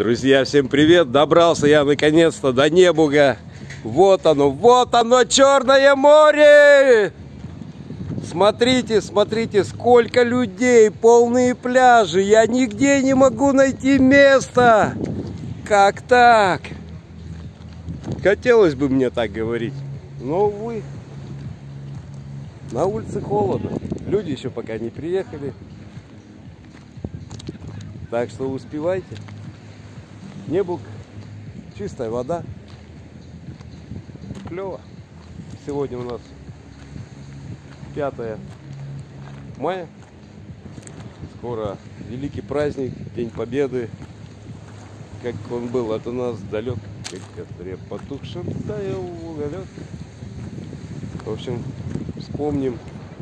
Друзья, всем привет! Добрался я наконец-то до Небуга. Вот оно, Черное море! Смотрите, смотрите, сколько людей, полные пляжи. Я нигде не могу найти места. Как так? Хотелось бы мне так говорить, но, увы, на улице холодно. Люди еще пока не приехали. Так что успевайте. Небуг, чистая вода. Клево. Сегодня у нас 5 мая. Скоро великий праздник, День Победы. Как он был от нас далек, как костре потухшим таял уголек. В общем, вспомним,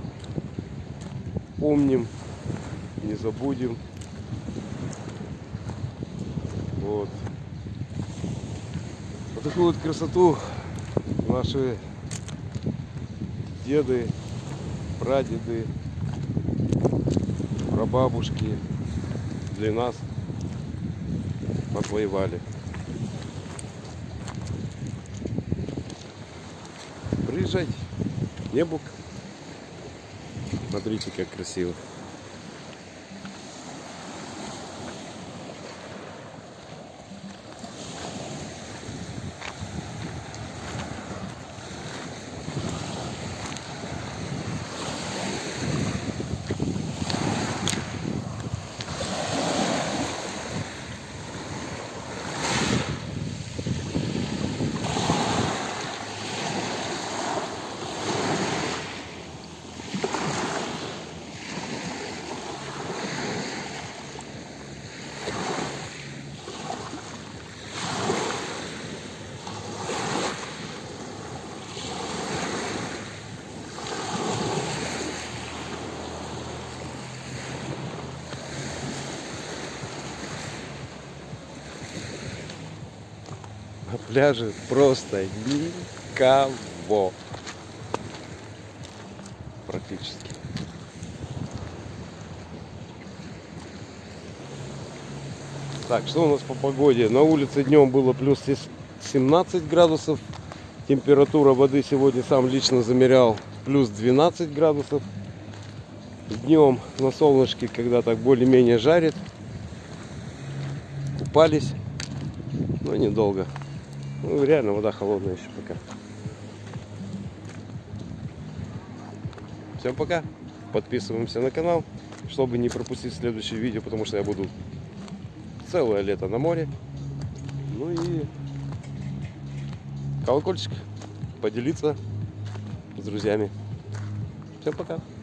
помним, не забудем. Вот такую вот красоту наши деды, прадеды, прабабушки для нас отвоевали. Приезжайте, Небуг. Смотрите, как красиво. На пляже просто никого. Практически. Так, что у нас по погоде? На улице днем было плюс 17 градусов. Температура воды сегодня сам лично замерял плюс 12 градусов. Днем на солнышке, когда так более-менее жарит. Купались. Но недолго. Ну, реально вода холодная еще пока. Всем пока. Подписываемся на канал, чтобы не пропустить следующее видео, потому что я буду целое лето на море. Ну и колокольчик, поделиться с друзьями. Всем пока.